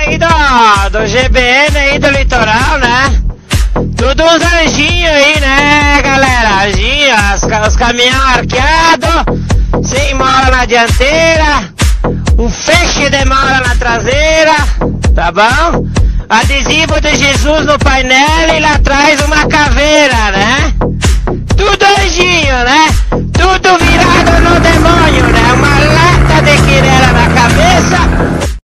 aí do GBN aí do litoral, né? Tudo uns anjinhos aí, né, galera? Anjinho, os caminhão arqueados, sem mola na dianteira, um feixe de mola na traseira, tá bom? Adesivo de Jesus no painel e lá atrás uma caveira, né?